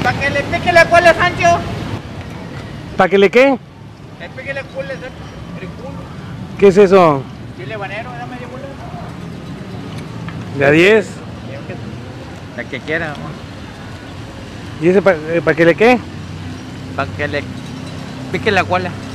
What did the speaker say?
Para que le pique la cola, Sancho. ¿Para que le qué? Le pique la cola, el culo. ¿Qué es eso? Chile habanero, dame medio culo. ¿De a 10? La que quiera, amor. ¿Y ese para que le qué? Para que le pique la cola.